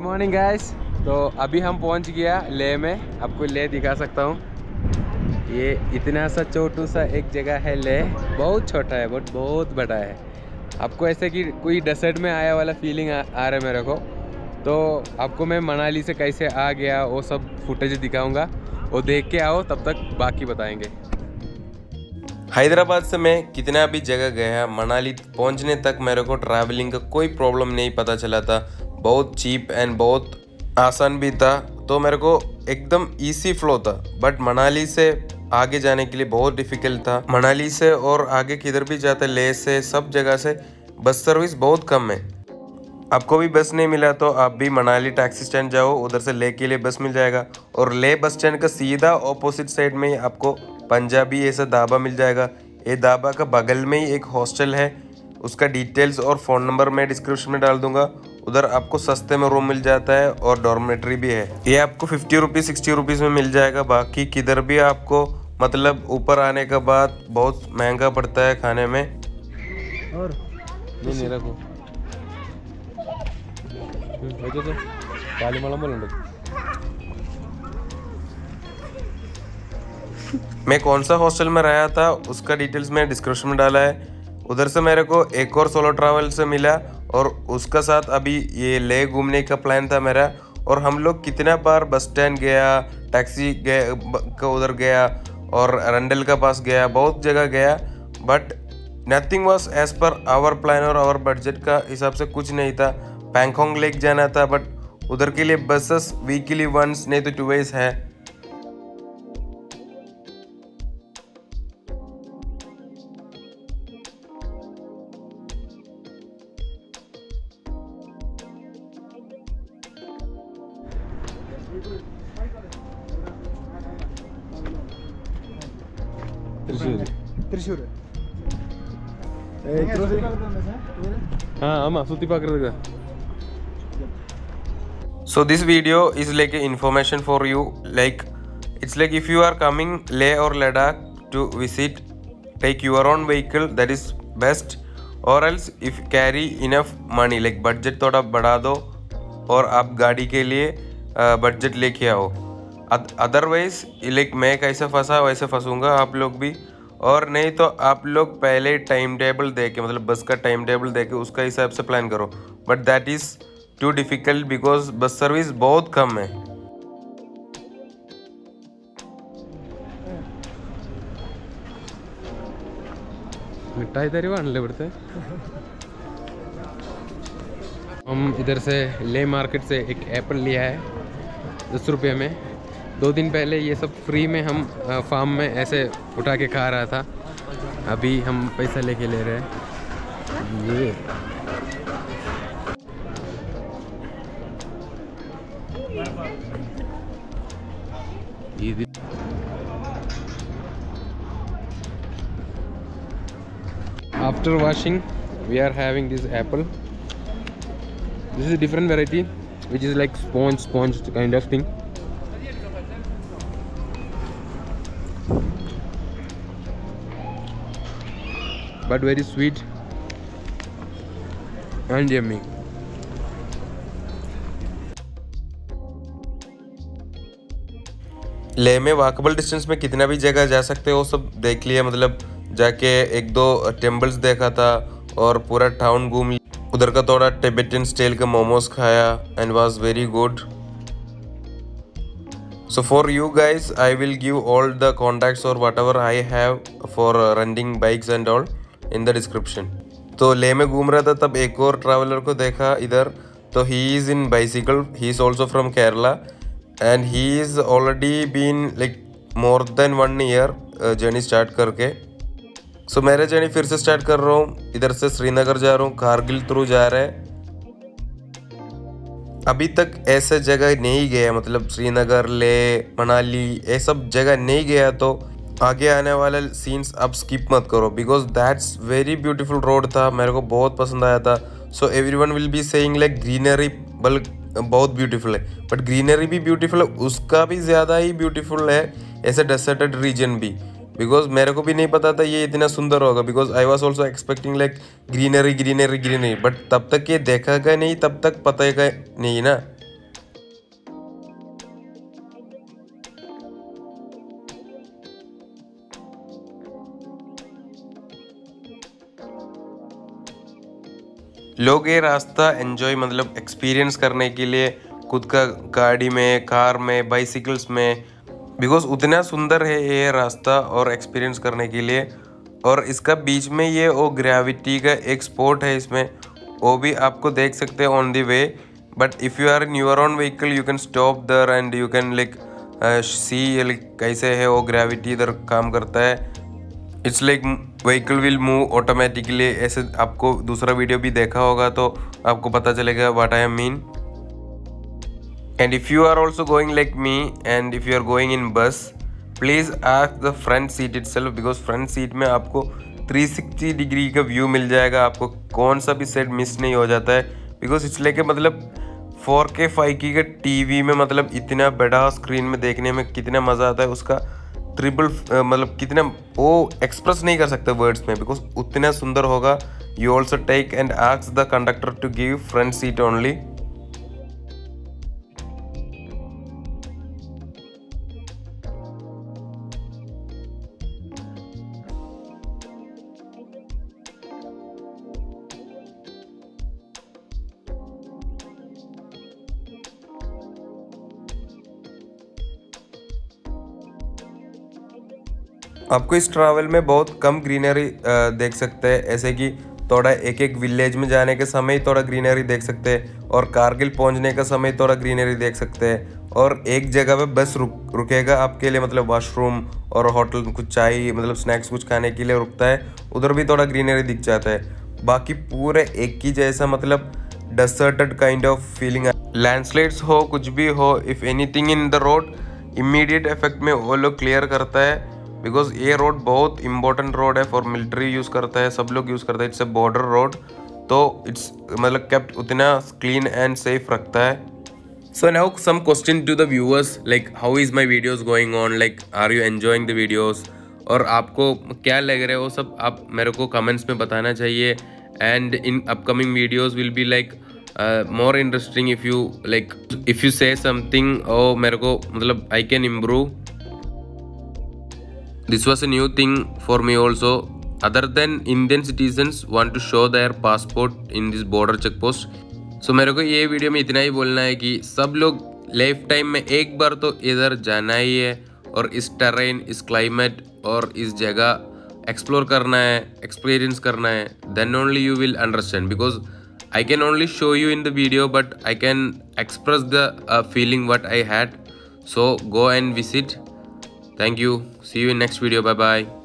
Morning guys. तो अभी हम पहुंच गया लेह में। आपको लेह दिखा सकता हूँ। ये इतना सा छोटू सा एक जगह है लेह। बहुत छोटा है बट बहुत बड़ा है। आपको ऐसे कि कोई डेजर्ट में आया वाला फीलिंग आ रहा है मेरे को। तो आपको मैं मनाली से कैसे आ गया वो सब फुटेज दिखाऊंगा। वो देख के आओ, तब तक बाकी बताएंगे। हैदराबाद से मैं कितना भी जगह गया, मनाली पहुंचने तक मेरे को ट्रैवलिंग का कोई प्रॉब्लम नहीं पता चला था। बहुत चीप एंड बहुत आसान भी था, तो मेरे को एकदम इजी फ्लो था। बट मनाली से आगे जाने के लिए बहुत डिफिकल्ट था। मनाली से और आगे किधर भी जाते, लेह से, सब जगह से बस सर्विस बहुत कम है। आपको भी बस नहीं मिला तो आप भी मनाली टैक्सी स्टैंड जाओ, उधर से लेह के लिए बस मिल जाएगा। और लेह बस स्टैंड का सीधा ऑपोजिट साइड में ही आपको पंजाबी ऐसा ढाबा मिल जाएगा। ये ढाबा का बगल में ही एक हॉस्टल है, उसका डिटेल्स और फ़ोन नंबर मैं डिस्क्रिप्शन में डाल दूंगा। उधर आपको सस्ते में रूम मिल जाता है और डॉर्मेट्री भी है। ये आपको 50 रुपीज़ 60 रुपीज़ में मिल जाएगा। बाकी किधर भी आपको मतलब ऊपर आने के बाद बहुत महंगा पड़ता है खाने में। और नहीं रखो तो काली मलम बोल। मैं कौन सा हॉस्टल में रहा था उसका डिटेल्स मैं डिस्क्रिप्शन में डाला है। उधर से मेरे को एक और सोलो ट्रैवल से मिला और उसका साथ अभी ये लेह घूमने का प्लान था मेरा। और हम लोग कितना बार बस स्टैंड गया, टैक्सी का उधर गया और रंडल का पास गया, बहुत जगह गया। But nothing was as per our plan और आवर बजट का हिसाब से कुछ नहीं था। पैंगोंग लेक जाना था बट उधर के लिए बसेस वीकली वंस नहीं तो टूवेज है। त्रिशूर हाँ आमा सुत्ती पाकर। So this video is like a information for you. Like it's like if you are coming Leh or Ladakh to visit, take your own vehicle, that is best. Or else if carry enough money, like budget थोड़ा बढ़ा दो और आप गाड़ी के लिए budget लेके आओ। अदरवाइज लाइक मैं कैसे फंसा वैसे फंसूंगा आप लोग भी। और नहीं तो आप लोग पहले टाइम टेबल दे के, मतलब बस का टाइम टेबल दे के उसका हिसाब से प्लान करो। But that is too difficult because bus service बहुत कम है। मिठाई तरी आणले पड़ते। हम इधर से ले मार्केट से एक एप्पल लिया है 10 रुपये में। 2 दिन पहले ये सब फ्री में हम फार्म में ऐसे उठा के खा रहा था। अभी हम पैसा लेके ले रहे हैं। ये after washing we are having this apple. This is a different variety which is like sponge kind of thing. But very sweet and yummy. Leh में वॉकेबल डिस्टेंस में कितना भी जगह जा सकते हो सब देख लिया। मतलब जाके 1-2 टेम्पल्स देखा था और पूरा टाउन घूम लिया। उधर का थोड़ा टिबेटन स्टाइल का मोमोज खाया and was very good. So for you guys, I will give all the contacts or whatever I have for renting bikes and all in the description. तो लेह में घूम रहा था तब एक और ट्रैवलर को देखा इधर। तो he is in bicycle, he is also from Kerala and he is already been like more than 1 year journey start करके। सो मेरा जर्नी फिर से स्टार्ट कर रहा हूँ। इधर से श्रीनगर जा रहा हूँ, कारगिल थ्रू जा रहा है। अभी तक ऐसे जगह नहीं गया, मतलब श्रीनगर, लेह, मनाली ये सब जगह नहीं गया। तो आगे आने वाले सीन्स अब स्किप मत करो because that's very beautiful road था, मेरे को बहुत पसंद आया था। So everyone will be saying like greenery बहुत ब्यूटीफुल है, बट ग्रीनरी भी ब्यूटीफुल है, उसका भी ज़्यादा ही ब्यूटीफुल है ऐसे डेजर्टेड रीजन भी। बिकॉज मेरे को भी नहीं पता था ये इतना सुंदर होगा because I was also expecting like greenery greenery greenery, but तब तक ये देखा गया नहीं, तब तक पता गया नहीं ना। लोग ये रास्ता एंजॉय मतलब एक्सपीरियंस करने के लिए खुद का गाड़ी में, कार में, बाइसिकल्स में, बिकॉज उतना सुंदर है ये रास्ता और एक्सपीरियंस करने के लिए। और इसका बीच में ये वो ग्रेविटी का एक स्पॉट है, इसमें वो भी आपको देख सकते हैं on the way. But if you are in your own vehicle you can stop there and you can like see like कैसे है वो ग्रेविटी इधर काम करता है। It's like vehicle will move automatically. ऐसे आपको दूसरा वीडियो भी देखा होगा तो आपको पता चलेगा what I mean. And if you are also going like me and if you are going in bus, please ask the front seat itself, because front seat में आपको 360 डिग्री का व्यू मिल जाएगा। आपको कौन सा भी सेट मिस नहीं हो जाता है, बिकॉज इट्स लाइक मतलब 4K 5K का टीवी में मतलब इतना बड़ा स्क्रीन में देखने में कितना मज़ा आता है, उसका ट्रिपल मतलब कितना वो एक्सप्रेस नहीं कर सकते वर्ड्स में, बिकॉज उतना सुंदर होगा। You also take and ask the conductor to give front seat only. आपको इस ट्रैवल में बहुत कम ग्रीनरी देख सकते हैं, ऐसे कि थोड़ा एक एक विलेज में जाने के समय थोड़ा ग्रीनरी देख सकते हैं, और कारगिल पहुंचने का समय थोड़ा ग्रीनरी देख सकते हैं। और एक जगह पे बस रुकेगा आपके लिए, मतलब वॉशरूम और होटल कुछ चाय मतलब स्नैक्स कुछ खाने के लिए रुकता है, उधर भी थोड़ा ग्रीनरी दिख जाता है। बाकी पूरे एक ही जैसा मतलब deserted kind of feeling. Landslides हो कुछ भी हो, if anything in the road immediate effect में वो लोग क्लियर करता है, बिकॉज ये रोड बहुत इंपॉर्टेंट रोड है फॉर मिलिट्री यूज़ करता है, सब लोग यूज़ करते हैं। इट्स अ बॉर्डर रोड, तो इट्स मतलब केप्ट उतना क्लीन एंड सेफ रखता है। So now some question to the viewers, like how is my videos going on, like are you enjoying the videos, और आपको क्या लग रहा है वो सब आप मेरे को कमेंट्स में बताना चाहिए। And in upcoming videos will be like more interesting if you say something और मेरे को मतलब I can improve. This was a new thing for me also. Other than Indian citizens want to show their passport in this border check post. So मेरे को ये video में इतना ही बोलना है कि सब लोग लाइफ टाइम में एक बार तो इधर जाना ही है, और इस टेरेन, इस क्लाइमेट और इस जगह एक्सप्लोर करना है, एक्सपीरियंस करना है। Then only you will understand, because I can only show you in the video, but I can express the feeling what I had. So go and visit. Thank you. See you in next video. Bye bye.